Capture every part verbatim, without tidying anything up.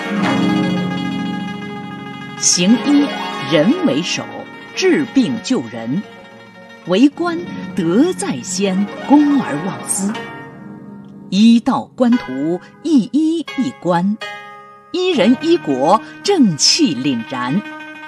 行医人为首，治病救人；为官德在先，公而忘私。医道官途，一医一官，医人医国，正气凛然。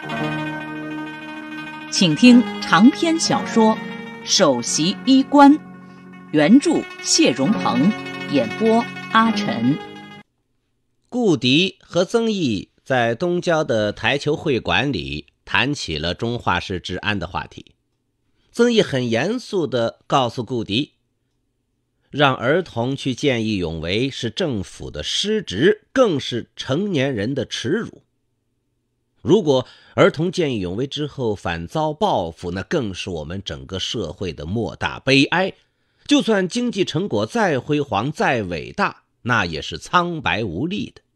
请听长篇小说《首席医官》，原著谢荣鹏，演播阿晨。 顾迪和曾毅在东郊的台球会馆里谈起了中华市治安的话题。曾毅很严肃地告诉顾迪，让儿童去见义勇为是政府的失职，更是成年人的耻辱。如果儿童见义勇为之后反遭报复，那更是我们整个社会的莫大悲哀。就算经济成果再辉煌再伟大，那也是苍白无力的。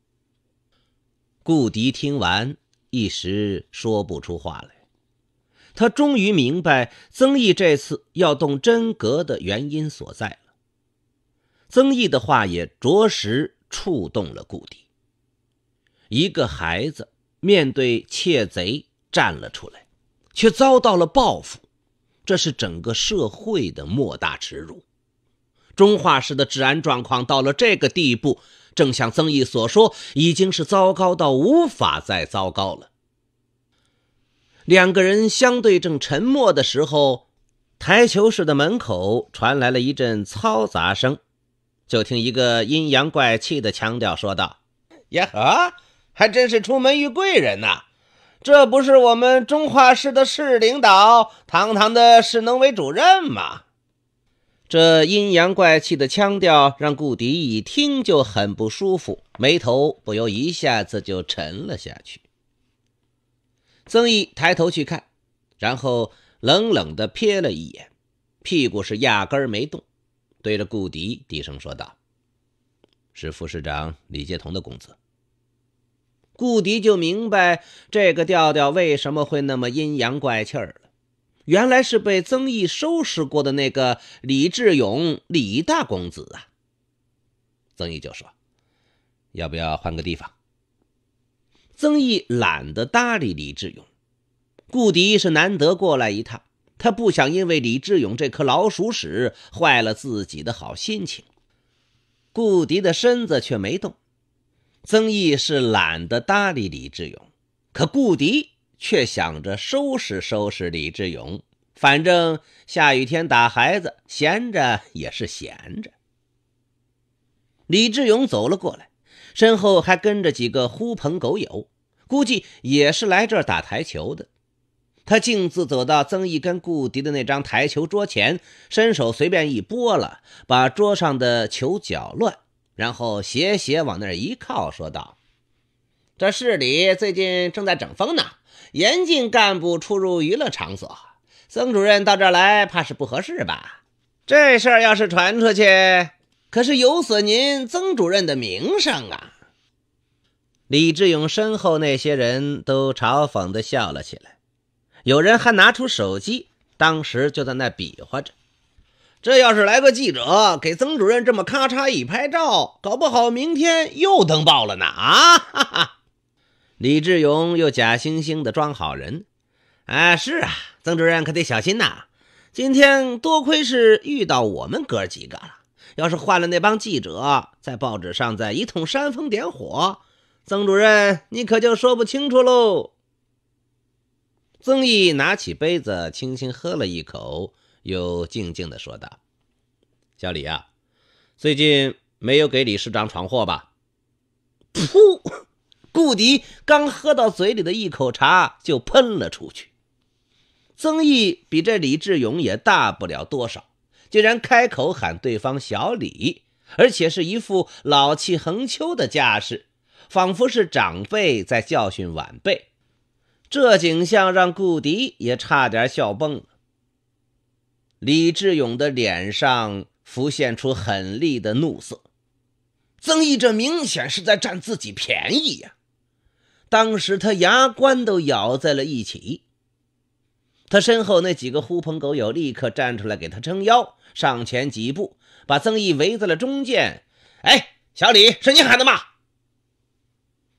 顾迪听完一时说不出话来，他终于明白曾毅这次要动真格的原因所在了。曾毅的话也着实触动了顾迪。一个孩子面对窃贼站了出来，却遭到了报复，这是整个社会的莫大耻辱。中华市的治安状况到了这个地步，正像曾毅所说，已经是糟糕到无法再糟糕了。两个人相对正沉默的时候，台球室的门口传来了一阵嘈杂声，就听一个阴阳怪气的腔调说道：呀呵，还真是出门遇贵人呐！这不是我们中华市的市领导，堂堂的市农委主任吗？这阴阳怪气的腔调让顾迪一听就很不舒服，眉头不由一下子就沉了下去。曾毅抬头去看，然后冷冷地瞥了一眼，屁股是压根儿没动，对着顾迪低声说道：是副市长李介彤的公子。顾迪就明白这个调调为什么会那么阴阳怪气儿了，原来是被曾毅收拾过的那个李志勇李大公子啊。曾毅就说：要不要换个地方？曾毅懒得搭理李志勇，顾迪是难得过来一趟，他不想因为李志勇这颗老鼠屎坏了自己的好心情。顾迪的身子却没动，曾毅是懒得搭理李志勇，可顾迪却想着收拾收拾李志勇，反正下雨天打孩子，闲着也是闲着。李志勇走了过来，身后还跟着几个狐朋狗友，估计也是来这儿打台球的。他径自走到曾毅跟顾迪的那张台球桌前，伸手随便一拨了，把桌上的球搅乱，然后斜斜往那儿一靠，说道：这市里最近正在整风呢，严禁干部出入娱乐场所，曾主任到这儿来怕是不合适吧？这事儿要是传出去，可是有损您曾主任的名声啊。李志勇身后那些人都嘲讽地笑了起来，有人还拿出手机，当时就在那比划着，这要是来个记者给曾主任这么咔嚓一拍照，搞不好明天又登报了呢啊！哈哈。李志勇又假惺惺地装好人，啊，是啊，曾主任可得小心呐，今天多亏是遇到我们哥几个了，要是换了那帮记者，在报纸上再一通煽风点火，曾主任你可就说不清楚喽。曾毅拿起杯子轻轻喝了一口，又静静地说道：小李啊，最近没有给李市长闯祸吧？噗！顾迪刚喝到嘴里的一口茶就喷了出去。曾毅比这李志勇也大不了多少，竟然开口喊对方小李，而且是一副老气横秋的架势，仿佛是长辈在教训晚辈。这景象让顾迪也差点笑崩了。李志勇的脸上浮现出狠厉的怒色，曾毅这明显是在占自己便宜呀、啊！当时他牙关都咬在了一起。他身后那几个狐朋狗友立刻站出来给他撑腰，上前几步把曾毅围在了中间。哎，小李，是你喊的吗？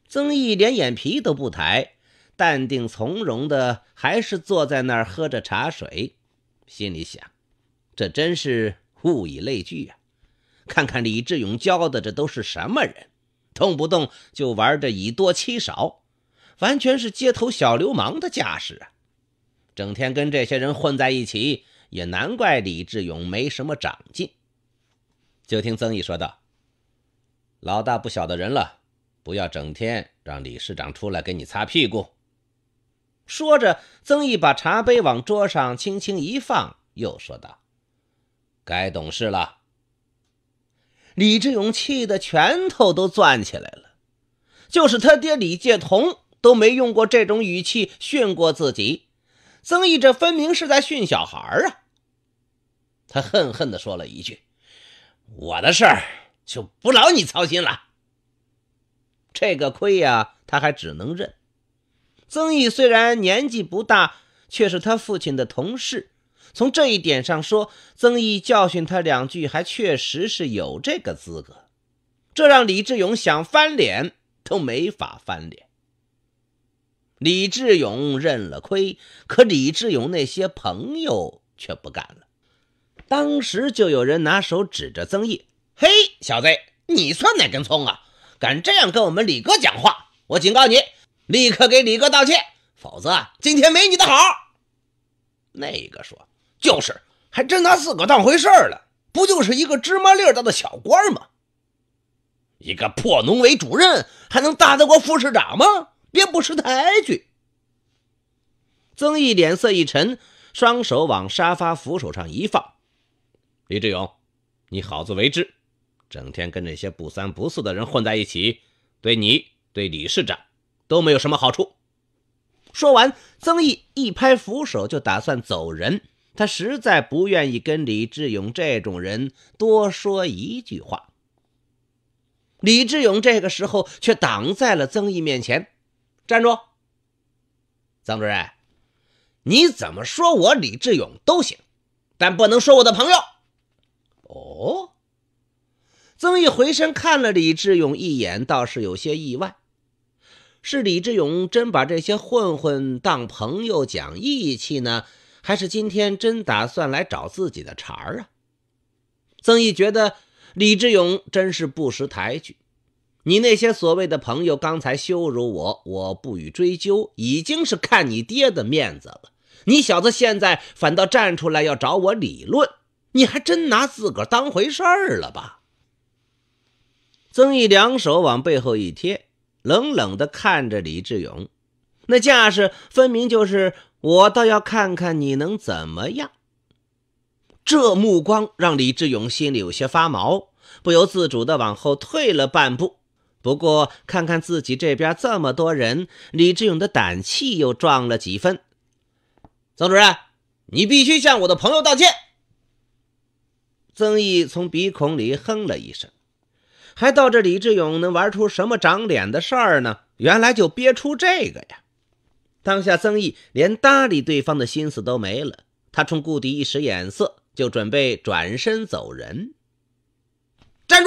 曾毅连眼皮都不抬，淡定从容的还是坐在那儿喝着茶水，心里想，这真是物以类聚啊！看看李志勇教的这都是什么人，动不动就玩着以多欺少，完全是街头小流氓的架势啊！整天跟这些人混在一起，也难怪李志勇没什么长进。就听曾毅说道：“老大不小的人了，不要整天让理事长出来给你擦屁股。”说着，曾毅把茶杯往桌上轻轻一放，又说道：“该懂事了。”李志勇气得拳头都攥起来了，就是他爹李介童都没用过这种语气训过自己，曾毅这分明是在训小孩啊！他恨恨地说了一句：“我的事儿就不劳你操心了。”这个亏呀，他还只能认。曾毅虽然年纪不大，却是他父亲的同事，从这一点上说，曾毅教训他两句还确实是有这个资格，这让李志勇想翻脸都没法翻脸。李志勇认了亏，可李志勇那些朋友却不干了。当时就有人拿手指着曾毅：“嘿，小子，你算哪根葱啊？敢这样跟我们李哥讲话，我警告你，立刻给李哥道歉，否则今天没你的好。”那个说：“就是，还真拿自个当回事了，不就是一个芝麻粒大的小官吗？一个破农委主任还能大得过副市长吗？别不识抬举。”曾毅脸色一沉，双手往沙发扶手上一放：“李志勇，你好自为之，整天跟这些不三不四的人混在一起，对你对李市长都没有什么好处。”说完，曾毅一拍扶手就打算走人，他实在不愿意跟李志勇这种人多说一句话。李志勇这个时候却挡在了曾毅面前：“站住！曾主任，你怎么说我李志勇都行，但不能说我的朋友。”哦，曾毅回身看了李志勇一眼，倒是有些意外。是李志勇真把这些混混当朋友讲义气呢，还是今天真打算来找自己的茬儿啊？曾毅觉得李志勇真是不识抬举，你那些所谓的朋友刚才羞辱我，我不予追究，已经是看你爹的面子了。你小子现在反倒站出来要找我理论，你还真拿自个儿当回事儿了吧？曾毅两手往背后一贴，冷冷地看着李志勇，那架势分明就是我倒要看看你能怎么样。这目光让李志勇心里有些发毛，不由自主地往后退了半步。不过看看自己这边这么多人，李志勇的胆气又壮了几分。曾主任，你必须向我的朋友道歉。曾毅从鼻孔里哼了一声，还道这李志勇能玩出什么长脸的事儿呢？原来就憋出这个呀！当下曾毅连搭理对方的心思都没了，他冲顾迪一使眼色，就准备转身走人。站住！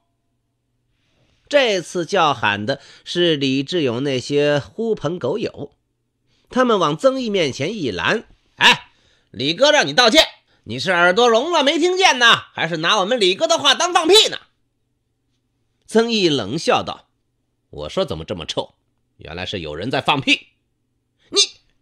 这次叫喊的是李志勇那些狐朋狗友，他们往曾毅面前一拦：“哎，李哥让你道歉，你是耳朵聋了没听见呢，还是拿我们李哥的话当放屁呢？”曾毅冷笑道：“我说怎么这么臭？原来是有人在放屁。”你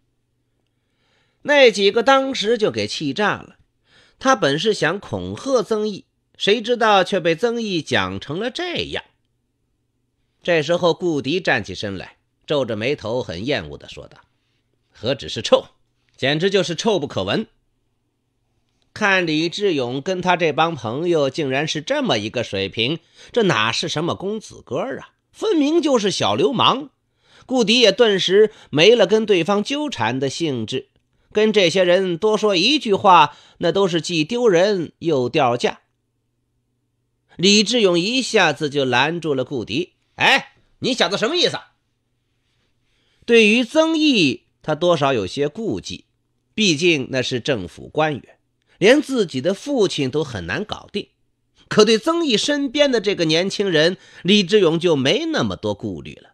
那几个当时就给气炸了，他本是想恐吓曾毅，谁知道却被曾毅讲成了这样。这时候顾迪站起身来，皱着眉头很厌恶地说道：“何止是臭，简直就是臭不可闻。看李志勇跟他这帮朋友竟然是这么一个水平，这哪是什么公子哥啊，分明就是小流氓。”顾迪也顿时没了跟对方纠缠的兴致，跟这些人多说一句话，那都是既丢人又掉价。李志勇一下子就拦住了顾迪：“哎，你小子什么意思？”对于曾毅，他多少有些顾忌，毕竟那是政府官员，连自己的父亲都很难搞定。可对曾毅身边的这个年轻人，李志勇就没那么多顾虑了。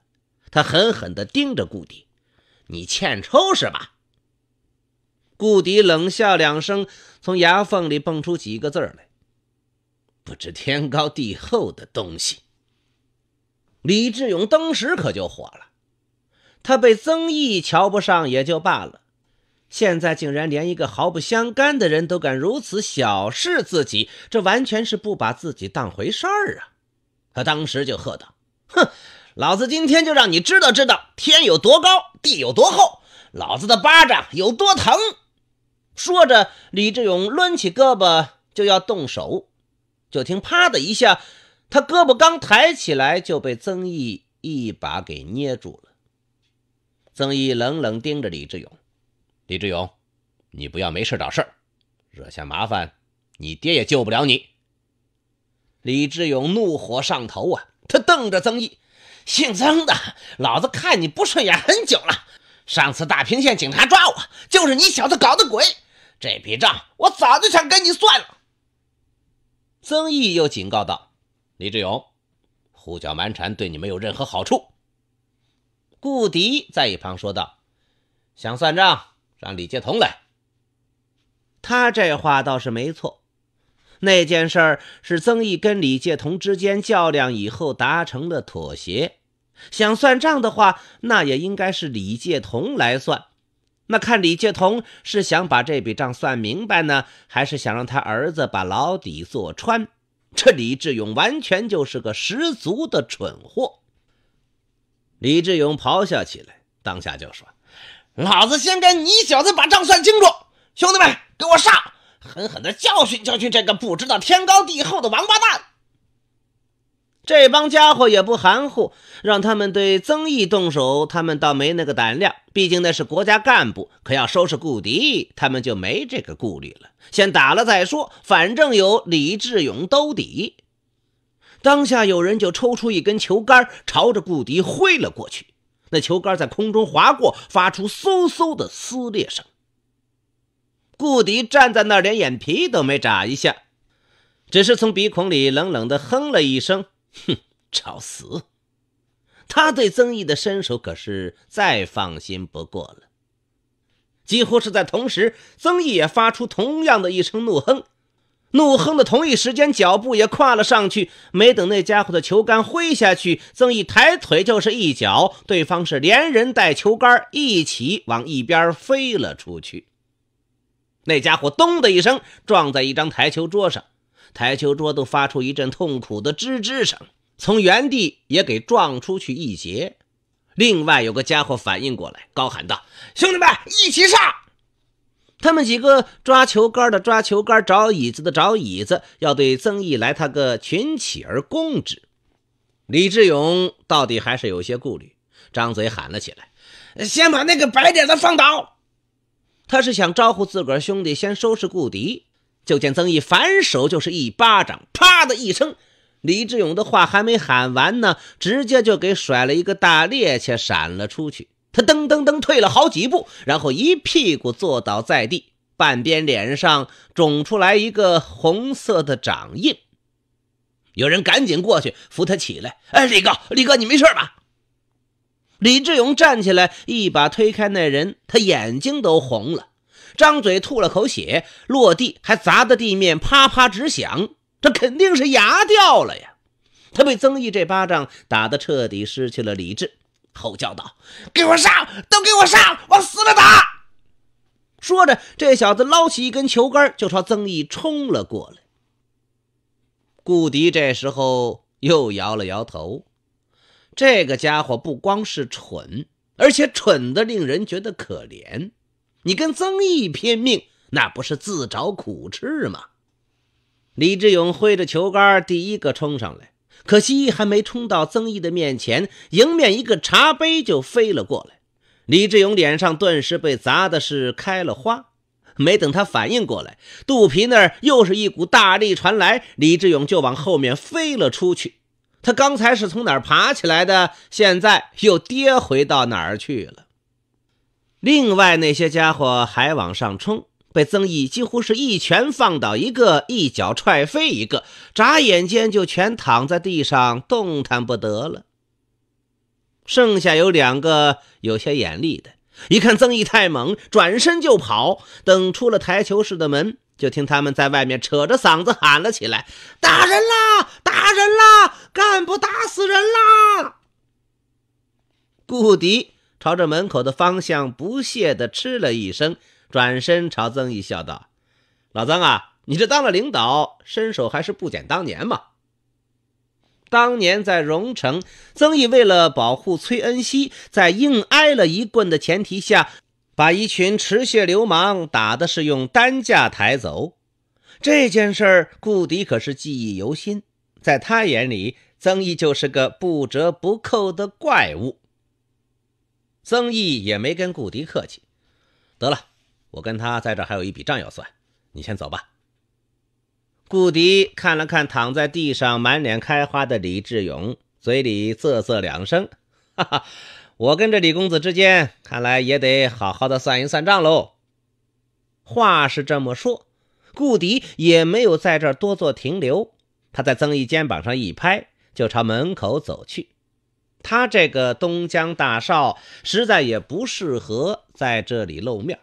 他狠狠地盯着顾迪：“你欠抽是吧？”顾迪冷笑两声，从牙缝里蹦出几个字来：“不知天高地厚的东西。”李志勇当时可就火了，他被曾毅瞧不上也就罢了，现在竟然连一个毫不相干的人都敢如此小视自己，这完全是不把自己当回事儿啊！他当时就喝道：“哼，老子今天就让你知道知道天有多高，地有多厚，老子的巴掌有多疼！”说着，李志勇抡起胳膊就要动手，就听啪的一下，他胳膊刚抬起来就被曾毅一把给捏住了。曾毅冷冷盯着李志勇：“李志勇，你不要没事找事儿，惹下麻烦，你爹也救不了你。”李志勇怒火上头啊，他瞪着曾毅：“姓曾的，老子看你不顺眼很久了，上次大平县警察抓我，就是你小子搞的鬼，这笔账我早就想跟你算了。”曾毅又警告道：“李志勇，胡搅蛮缠对你没有任何好处。”顾迪在一旁说道：“想算账，让李介彤来。”他这话倒是没错，那件事儿是曾毅跟李介彤之间较量以后达成的妥协，想算账的话，那也应该是李介彤来算。那看李介彤是想把这笔账算明白呢，还是想让他儿子把牢底坐穿？这李志勇完全就是个十足的蠢货。李志勇咆哮起来，当下就说：“老子先跟你小子把账算清楚，兄弟们给我上，狠狠地教训教训这个不知道天高地厚的王八蛋！”这帮家伙也不含糊，让他们对曾毅动手，他们倒没那个胆量，毕竟那是国家干部，可要收拾顾迪，他们就没这个顾虑了，先打了再说，反正有李志勇兜底。当下有人就抽出一根球杆，朝着顾迪挥了过去，那球杆在空中划过，发出嗖嗖的撕裂声。顾迪站在那儿，连眼皮都没眨一下，只是从鼻孔里冷冷地哼了一声：“哼，找死！”他对曾毅的身手可是再放心不过了。几乎是在同时，曾毅也发出同样的一声怒哼，怒哼的同一时间，脚步也跨了上去。没等那家伙的球杆挥下去，曾毅抬腿就是一脚，对方是连人带球杆一起往一边飞了出去。那家伙咚的一声撞在一张台球桌上，台球桌都发出一阵痛苦的吱吱声，从原地也给撞出去一截。另外有个家伙反应过来，高喊道：“兄弟们，一起上！”他们几个抓球杆的抓球杆，找椅子的找椅子，要对曾毅来他个群起而攻之。李志勇到底还是有些顾虑，张嘴喊了起来：“先把那个白点的放倒！”他是想招呼自个儿兄弟先收拾顾迪，就见曾毅反手就是一巴掌，啪的一声，李志勇的话还没喊完呢，直接就给甩了一个大趔趄，闪了出去。他噔噔噔退了好几步，然后一屁股坐倒在地，半边脸上肿出来一个红色的掌印。有人赶紧过去扶他起来：“哎，李哥，李哥，你没事吧？”李志勇站起来，一把推开那人，他眼睛都红了，张嘴吐了口血，落地还砸的地面啪啪直响，这肯定是牙掉了呀！他被曾毅这巴掌打得彻底失去了理智，吼叫道：“给我上，都给我上，往死了打！”说着，这小子捞起一根球杆就朝曾毅冲了过来。顾迪这时候又摇了摇头，这个家伙不光是蠢，而且蠢得令人觉得可怜。你跟曾毅拼命，那不是自找苦吃吗？李志勇挥着球杆第一个冲上来，可惜还没冲到曾毅的面前，迎面一个茶杯就飞了过来。李志勇脸上顿时被砸的是开了花，没等他反应过来，肚皮那儿又是一股大力传来，李志勇就往后面飞了出去。他刚才是从哪儿爬起来的，现在又跌回到哪儿去了。另外那些家伙还往上冲，被曾毅几乎是一拳放倒一个，一脚踹飞一个，眨眼间就全躺在地上动弹不得了。 剩下有两个有些眼力的，一看曾毅太猛，转身就跑。等出了台球室的门，就听他们在外面扯着嗓子喊了起来：打人啦！打人啦！干部打死人啦！顾迪朝着门口的方向不屑地嗤了一声，转身朝曾毅笑道：老曾啊，你这当了领导，身手还是不减当年嘛。当年在荣城，曾毅为了保护崔恩熙，在硬挨了一棍的前提下，把一群持械流氓打的是用担架抬走。这件事儿顾迪可是记忆犹新，在他眼里，曾毅就是个不折不扣的怪物。曾毅也没跟顾迪客气，得了，我跟他在这还有一笔账要算，你先走吧。顾迪看了看躺在地上满脸开花的李志勇，嘴里啧啧两声，哈哈，我跟这李公子之间看来也得好好的算一算账喽。话是这么说，顾迪也没有在这儿多做停留，他在曾毅肩膀上一拍，就朝门口走去。他这个东江大少实在也不适合在这里露面。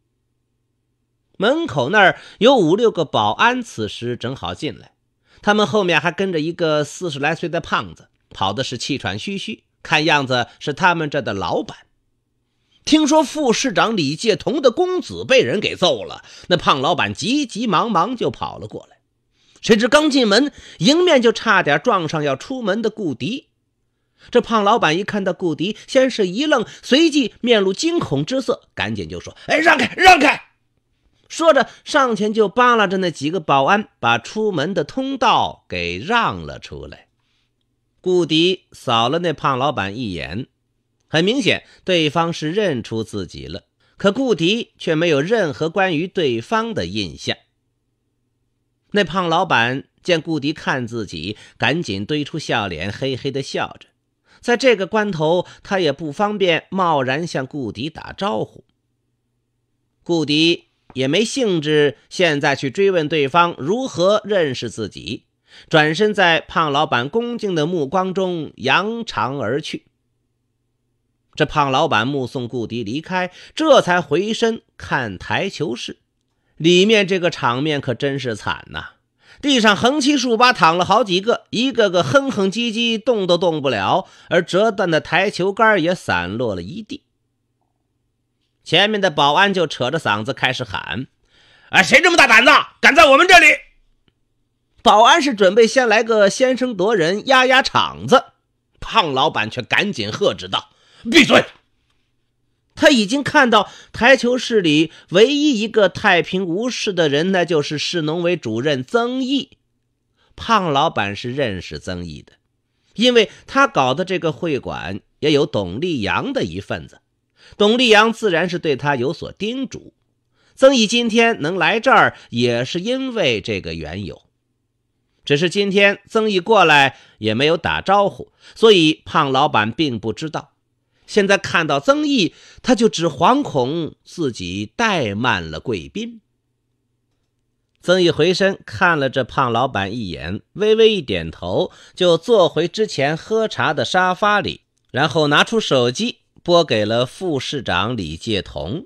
门口那儿有五六个保安，此时正好进来，他们后面还跟着一个四十来岁的胖子，跑的是气喘吁吁，看样子是他们这的老板。听说副市长李介同的公子被人给揍了，那胖老板急急忙忙就跑了过来，谁知刚进门，迎面就差点撞上要出门的顾迪。这胖老板一看到顾迪，先是一愣，随即面露惊恐之色，赶紧就说：哎，让开让开！说着上前就扒拉着那几个保安，把出门的通道给让了出来。顾迪扫了那胖老板一眼，很明显对方是认出自己了，可顾迪却没有任何关于对方的印象。那胖老板见顾迪看自己，赶紧堆出笑脸，嘿嘿地笑着。在这个关头，他也不方便贸然向顾迪打招呼。顾迪也没兴致现在去追问对方如何认识自己，转身在胖老板恭敬的目光中扬长而去。这胖老板目送顾迪离开，这才回身看台球室，里面这个场面可真是惨呐、啊！地上横七竖八躺了好几个，一个个哼哼唧唧，动都动不了，而折断的台球杆也散落了一地。前面的保安就扯着嗓子开始喊：哎，谁这么大胆子，敢在我们这里？保安是准备先来个先声夺人，压压场子，胖老板却赶紧喝止道：闭嘴！他已经看到台球室里唯一一个太平无事的人，那就是市农委主任曾毅。胖老板是认识曾毅的，因为他搞的这个会馆也有董立阳的一份子，董立阳自然是对他有所叮嘱。曾毅今天能来这儿也是因为这个缘由，只是今天曾毅过来也没有打招呼，所以胖老板并不知道。现在看到曾毅，他就只惶恐自己怠慢了贵宾。曾毅回身看了这胖老板一眼，微微一点头，就坐回之前喝茶的沙发里，然后拿出手机拨给了副市长李介同。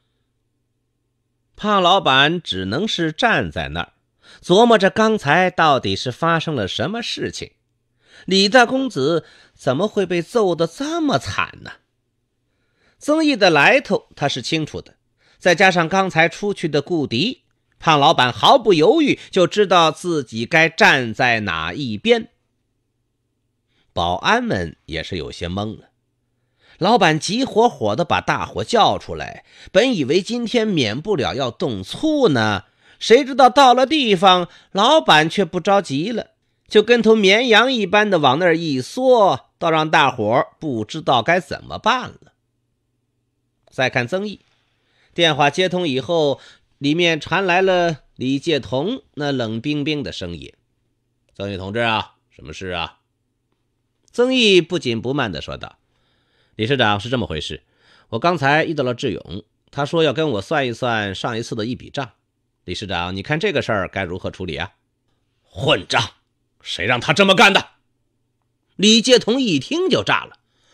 胖老板只能是站在那儿，琢磨着刚才到底是发生了什么事情。李大公子怎么会被揍得这么惨呢？曾毅的来头他是清楚的，再加上刚才出去的顾迪，胖老板毫不犹豫就知道自己该站在哪一边。保安们也是有些懵了，老板急火火地把大伙叫出来，本以为今天免不了要动粗呢，谁知道到了地方，老板却不着急了，就跟头绵羊一般的往那儿一缩，倒让大伙不知道该怎么办了。再看曾毅，电话接通以后，里面传来了李介同那冷冰冰的声音：曾毅同志啊，什么事啊？曾毅不紧不慢地说道：李市长，是这么回事，我刚才遇到了志勇，他说要跟我算一算上一次的一笔账。李市长，你看这个事儿该如何处理啊？混账，谁让他这么干的？李介同一听就炸了：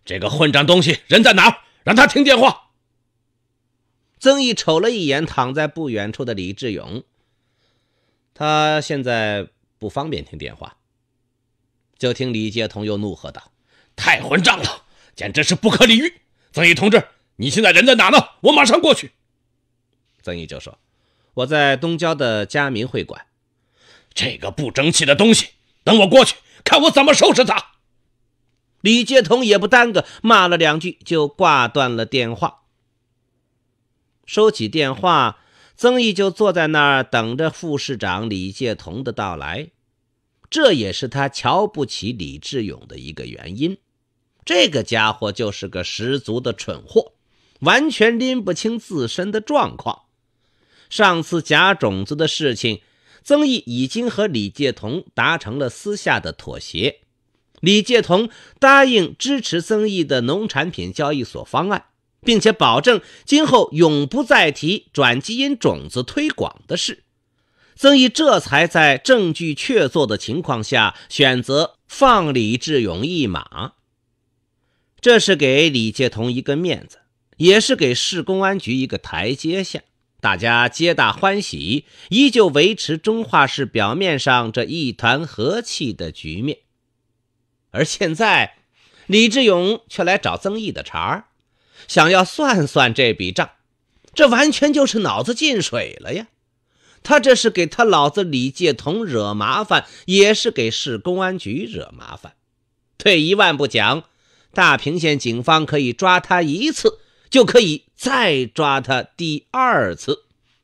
这个混账东西人在哪儿？让他听电话。 曾毅瞅了一眼躺在不远处的李志勇，他现在不方便听电话。就听李介彤又怒喝道： 太混账了，简直是不可理喻！曾毅同志，你现在人在哪呢？我马上过去。 曾毅就说：我在东郊的嘉民会馆。 这个不争气的东西，等我过去，看我怎么收拾他。 李介彤也不耽搁，骂了两句就挂断了电话。收起电话，曾毅就坐在那儿等着副市长李介彤的到来。这也是他瞧不起李志勇的一个原因。这个家伙就是个十足的蠢货，完全拎不清自身的状况。上次假种子的事情，曾毅已经和李介彤达成了私下的妥协。李介彤答应支持曾毅的农产品交易所方案，并且保证今后永不再提转基因种子推广的事。曾毅这才在证据确凿的情况下选择放李志勇一马。这是给李介彤一个面子，也是给市公安局一个台阶下。大家皆大欢喜，依旧维持中华市表面上这一团和气的局面。而现在李志勇却来找曾毅的茬儿，想要算算这笔账，这完全就是脑子进水了呀！他这是给他老子李介彤惹麻烦，也是给市公安局惹麻烦。退一万步讲，大平县警方可以抓他一次，就可以再抓他第二次。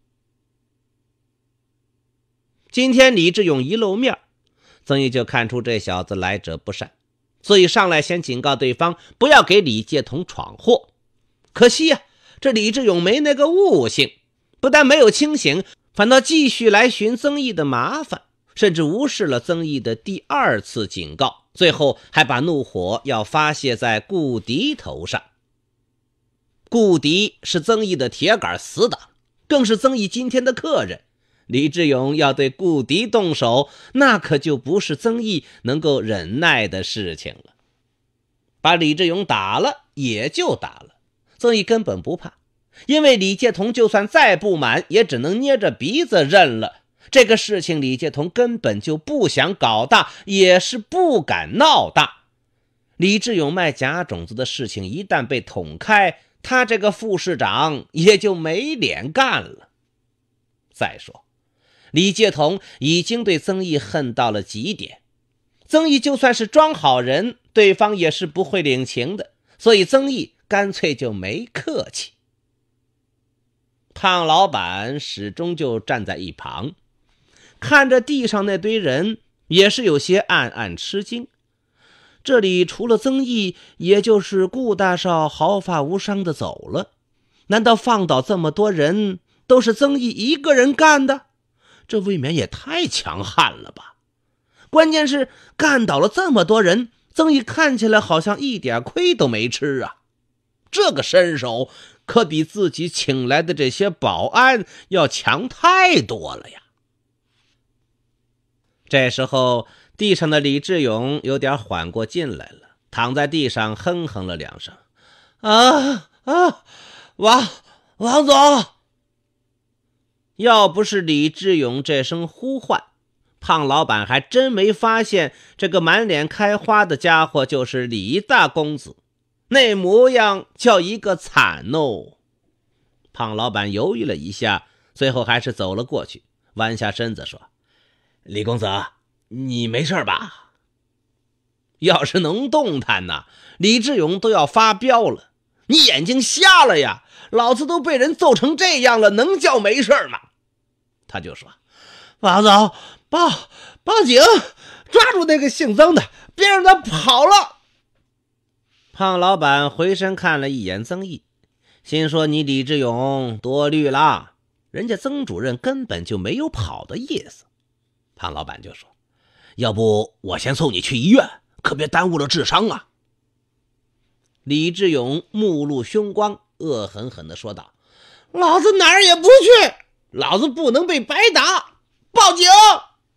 今天李志勇一露面，曾毅就看出这小子来者不善，所以上来先警告对方不要给李介彤闯祸。可惜呀、啊，这李志勇没那个悟性，不但没有清醒，反倒继续来寻曾毅的麻烦，甚至无视了曾毅的第二次警告，最后还把怒火要发泄在顾迪头上。顾迪是曾毅的铁杆死党，更是曾毅今天的客人。李志勇要对顾迪动手，那可就不是曾毅能够忍耐的事情了。把李志勇打了也就打了，曾毅根本不怕，因为李介彤就算再不满，也只能捏着鼻子认了。这个事情李介彤根本就不想搞大，也是不敢闹大。李志勇卖假种子的事情一旦被捅开，他这个副市长也就没脸干了。再说李介彤已经对曾毅恨到了极点，曾毅就算是装好人，对方也是不会领情的，所以曾毅干脆就没客气。胖老板始终就站在一旁，看着地上那堆人，也是有些暗暗吃惊。这里除了曾毅，也就是顾大少毫发无伤的走了，难道放倒这么多人都是曾毅一个人干的？这未免也太强悍了吧！关键是干倒了这么多人，曾毅看起来好像一点亏都没吃啊！这个身手可比自己请来的这些保安要强太多了呀！这时候地上的李志勇有点缓过劲来了，躺在地上哼哼了两声。啊啊，王王总！要不是李志勇这声呼唤，胖老板还真没发现这个满脸开花的家伙就是李大公子，那模样叫一个惨哦。胖老板犹豫了一下，最后还是走了过去，弯下身子说：李公子，你没事吧？要是能动弹呢，李志勇都要发飙了。你眼睛瞎了呀？老子都被人揍成这样了，能叫没事吗？他就说：王总，报报警，抓住那个姓曾的，别让他跑了。胖老板回身看了一眼曾毅，心说你李志勇多虑了，人家曾主任根本就没有跑的意思。胖老板就说：要不我先送你去医院，可别耽误了治伤啊。李志勇目露凶光，恶狠狠地说道：老子哪儿也不去，老子不能被白打，报警！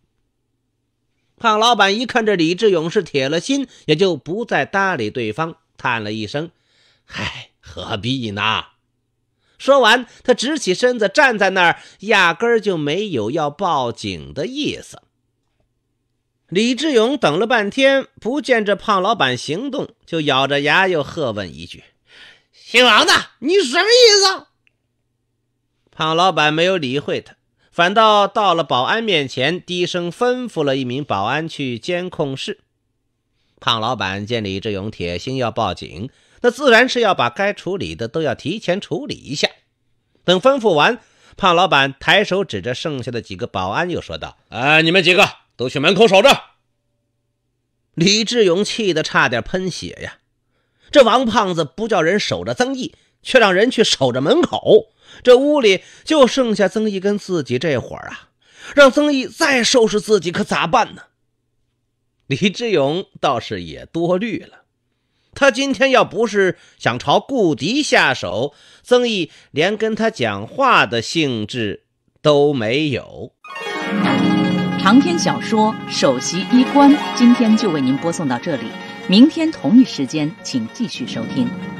胖老板一看这李志勇是铁了心，也就不再搭理对方， 叹了一声：“唉，何必呢？”说完，他直起身子站在那儿，压根儿就没有要报警的意思。李志勇等了半天，不见这胖老板行动，就咬着牙又喝问一句：“姓王的，你什么意思？”胖老板没有理会他，反倒到了保安面前，低声吩咐了一名保安去监控室。胖老板见李志勇铁心要报警，那自然是要把该处理的都要提前处理一下。等吩咐完，胖老板抬手指着剩下的几个保安又说道：“ 哎，你们几个都去门口守着。” 李志勇气得差点喷血呀！这王胖子不叫人守着曾毅，却让人去守着门口，这屋里就剩下曾毅跟自己这会儿啊，让曾毅再收拾自己可咋办呢？李志勇倒是也多虑了，他今天要不是想朝顾迪下手，曾毅连跟他讲话的兴致都没有。 长篇小说《首席医官》今天就为您播送到这里，明天同一时间请继续收听。